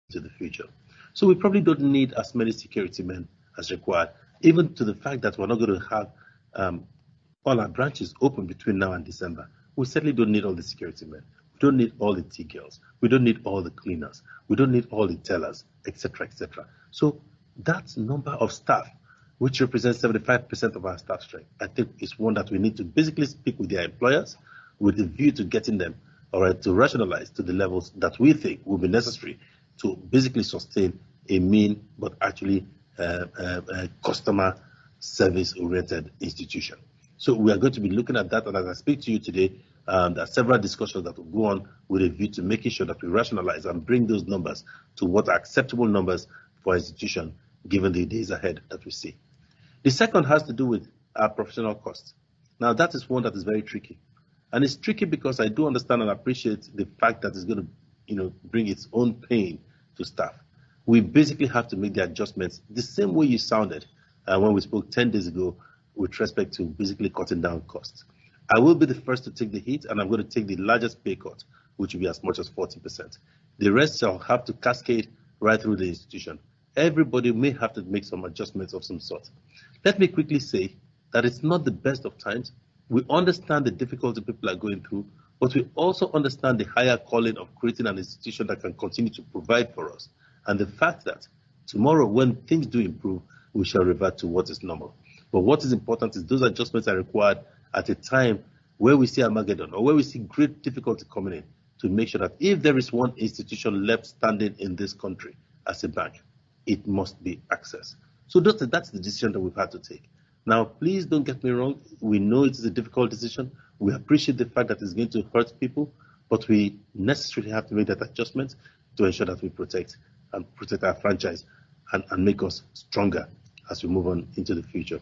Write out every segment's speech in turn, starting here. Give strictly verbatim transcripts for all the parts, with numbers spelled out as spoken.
into the future. So we probably don't need as many security men as required, even to the fact that we're not going to have um, all our branches open between now and December. We certainly don't need all the security men. We don't need all the tea girls. We don't need all the cleaners. We don't need all the tellers, et cetera, et cetera. So that number of staff, which represents seventy-five percent of our staff strength, I think is one that we need to basically speak with their employers with a view to getting them, all right, to rationalize to the levels that we think will be necessary to basically sustain a mean but actually uh, uh, uh, customer service-oriented institution. So we are going to be looking at that, and as I speak to you today, um, there are several discussions that will go on with a view to making sure that we rationalize and bring those numbers to what are acceptable numbers for institution given the days ahead that we see. The second has to do with our professional costs. Now, that is one that is very tricky. And it's tricky because I do understand and appreciate the fact that it's going to, you know, bring its own pain to staff. We basically have to make the adjustments the same way you sounded uh, when we spoke ten days ago with respect to basically cutting down costs. I will be the first to take the hit, and I'm going to take the largest pay cut, which will be as much as forty percent. The rest shall have to cascade right through the institution. Everybody may have to make some adjustments of some sort. Let me quickly say that it's not the best of times. We understand the difficulty people are going through, but we also understand the higher calling of creating an institution that can continue to provide for us, and the fact that tomorrow, when things do improve, we shall revert to what is normal. But what is important is those adjustments are required at a time where we see Armageddon or where we see great difficulty coming in, to make sure that if there is one institution left standing in this country as a bank, it must be Access. So that's, that's the decision that we've had to take. Now, please don't get me wrong. We know it is a difficult decision. We appreciate the fact that it's going to hurt people, but we necessarily have to make that adjustment to ensure that we protect and protect our franchise and, and make us stronger as we move on into the future.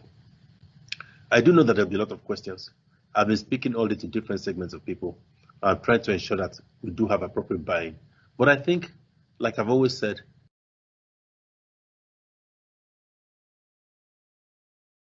I do know that there'll be a lot of questions. I've been speaking all day to different segments of people. I'm trying to ensure that we do have appropriate buying. But I think, like I've always said,